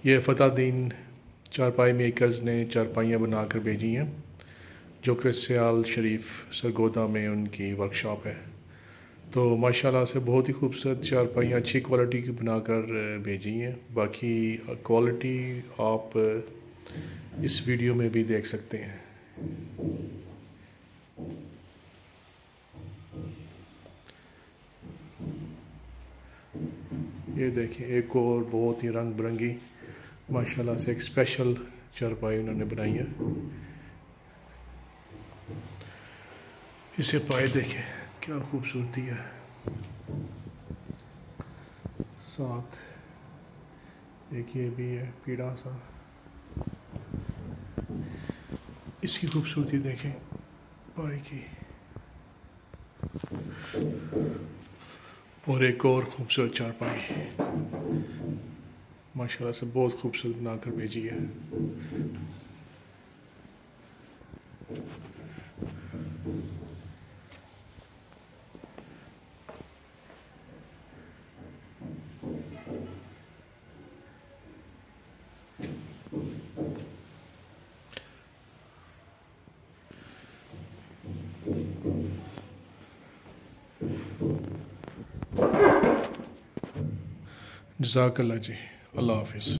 ये फ़तह-दीन चारपाई मेकर्स ने चारपाइयाँ बना कर भेजी हैं, जो कि सियाल शरीफ सरगोदा में उनकी वर्कशॉप है। तो माशाल्लाह से बहुत ही खूबसूरत चारपाइयाँ अच्छी क्वालिटी की बनाकर भेजी हैं। बाकी क्वालिटी आप इस वीडियो में भी देख सकते हैं। ये देखें, एक और बहुत ही रंग बिरंगी माशाल्लाह से एक स्पेशल चारपाई उन्होंने बनाई है। इसे पाए देखें क्या खूबसूरती है, साथ एक ये भी है पीड़ा सा। इसकी खूबसूरती देखें पाए की, और एक और खूबसूरत चारपाई माशाल्लाह से बहुत खूबसूरत बनाकर भेजी है। जज़ाकल्लाह जी, अल्लाह हाफ़िज़।